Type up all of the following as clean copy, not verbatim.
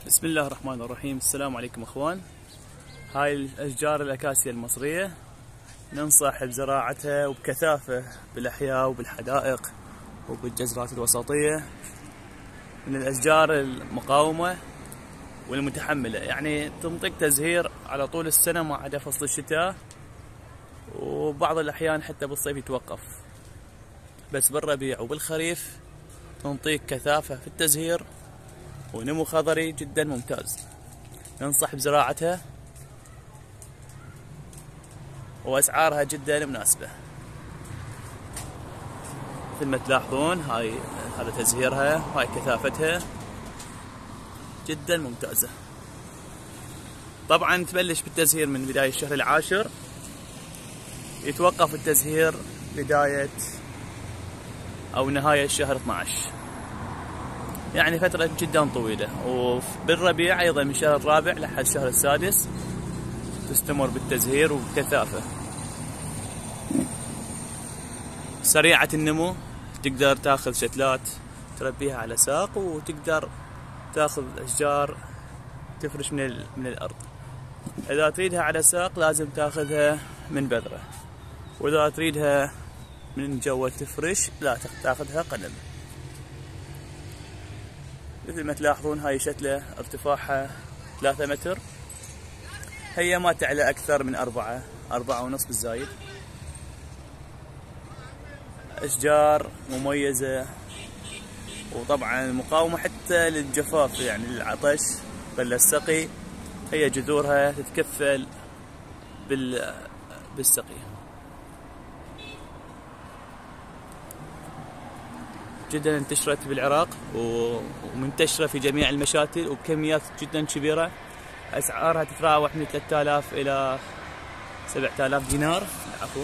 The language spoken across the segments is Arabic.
بسم الله الرحمن الرحيم. السلام عليكم اخوان. هاي الاشجار الاكاسيا المصرية ننصح بزراعتها وبكثافة بالاحياء وبالحدائق وبالجزرات الوسطية، من الاشجار المقاومة والمتحملة، يعني تنطيك تزهير على طول السنة ما عدا فصل الشتاء، وبعض الاحيان حتى بالصيف يتوقف، بس بالربيع وبالخريف تنطيك كثافة في التزهير ونمو خضري جدا ممتاز. ننصح بزراعتها واسعارها جدا مناسبة. مثل ما تلاحظون هذا تزهيرها، هاي كثافتها جدا ممتازة. طبعا تبلش بالتزهير من بداية الشهر العاشر، يتوقف التزهير بداية او نهاية الشهر 12، يعني فترة جدا طويلة. وبالربيع ايضا من الشهر الرابع لحد الشهر السادس تستمر بالتزهير وبكثافة. سريعة النمو، تقدر تاخذ شتلات تربيها على ساق، وتقدر تاخذ اشجار تفرش من الارض. اذا تريدها على ساق لازم تاخذها من بذرة، واذا تريدها من جوا تفرش لا تاخذها قلم. مثل ما تلاحظون هاي شتلة ارتفاعها 3 متر، هي ما تعلى اكثر من 4.5 بالزايد. اشجار مميزة، وطبعا مقاومة حتى للجفاف، يعني للعطش بل السقي. هي جذورها تتكفل بالسقي. جدا انتشرت بالعراق ومنتشرة في جميع المشاتل وبكميات جدا كبيرة. اسعارها تتراوح من 3000 الى 7000 دينار. العفو،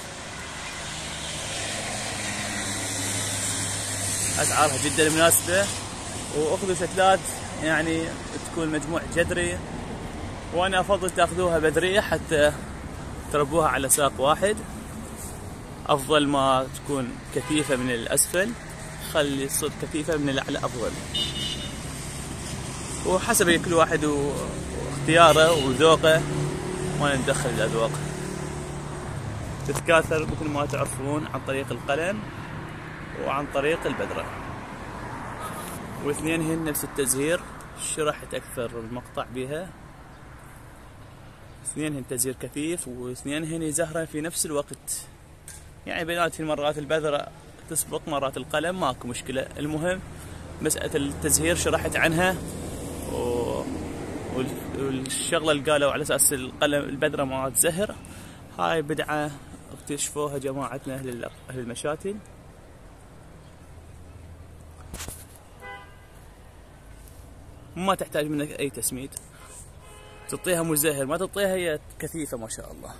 اسعارها جدا مناسبة. واخذوا شتلات يعني تكون مجموع جذري، وانا افضل تاخذوها بذرية حتى تربوها على ساق واحد، افضل ما تكون كثيفة من الاسفل. خلي تصير كثيفة من الأعلى أفضل، وحسب كل واحد واختياره وذوقه، ما ندخل الأذواق. تتكاثر مثل ما تعرفون عن طريق القلم وعن طريق البذرة، واثنين هن نفس التزهير. شرحت أكثر المقطع بها. اثنين هن تزهير كثيف، واثنين هن يزهرن في نفس الوقت، يعني بيناتهم مرات البذرة تسبق مرات القلم، ماكو مشكلة. المهم مسألة التزهير شرحت عنها، والشغلة اللي قالوا على أساس القلم البذرة ما تزهر، هاي بدعة اكتشفوها جماعتنا أهل المشاتل. ما تحتاج منك أي تسميد، تعطيها مزهر، ما تعطيها هي كثيفة ما شاء الله.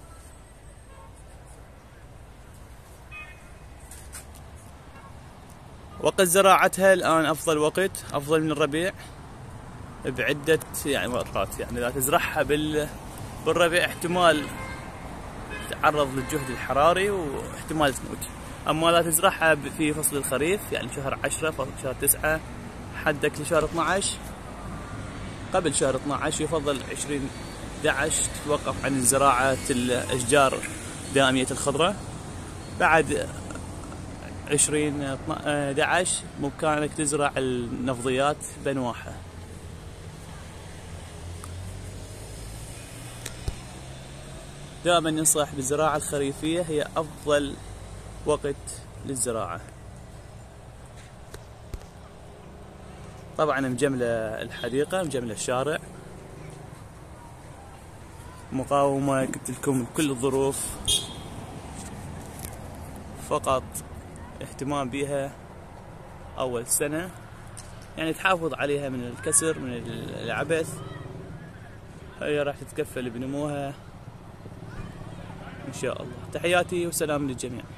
وقت زراعتها الآن أفضل وقت، أفضل من الربيع بعدة يعني مرات. يعني إذا تزرعها بالربيع احتمال تتعرض للجهد الحراري واحتمال تموت. أما لا تزرعها في فصل الخريف، يعني شهر 10 شهر 9 حدك لشهر 12، قبل شهر 12 يفضل 20/11 تتوقف عن زراعة الأشجار دائمية الخضرة. بعد 20/11 بإمكانك تزرع النفضيات بأنواعها. دائما ننصح بالزراعة الخريفية، هي أفضل وقت للزراعة. طبعا مجملة الحديقة، مجملة الشارع، مقاومة قلت لكم كل الظروف، فقط اهتمام بها أول سنة، يعني تحافظ عليها من الكسر من العبث. هي راح تتكفل بنموها إن شاء الله. تحياتي وسلام للجميع.